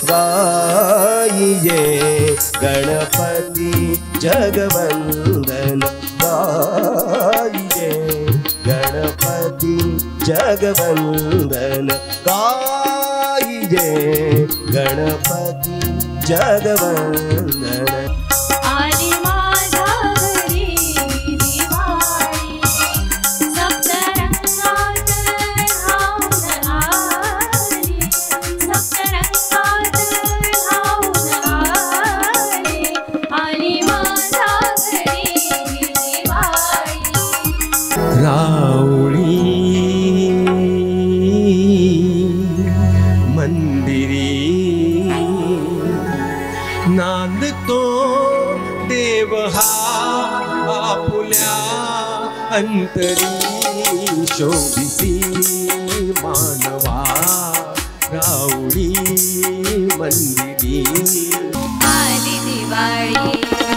गाइए गणपति जगवंदन गाइए गणपति जगवंदन गाइए गणपति जगवंदन। राऊळी मंदिरी नांदतो देव हा आपुल्या अंतरी शोभिसी मानवा राऊळी मंदिरी। आली दिवाळी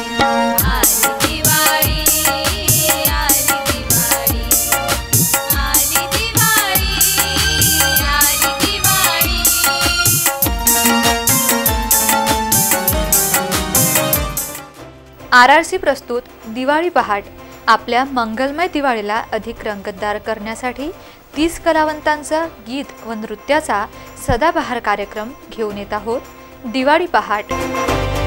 RRC प्रस्तुत दिवाळी पहाट आपल्या मंगलमय दिवाळीला अधिक रंगतदार करण्यासाठी 30 कलावंतांचा गीत व नृत्याचा सदाबहार कार्यक्रम घेऊन येत आहोत दिवाळी पहाट।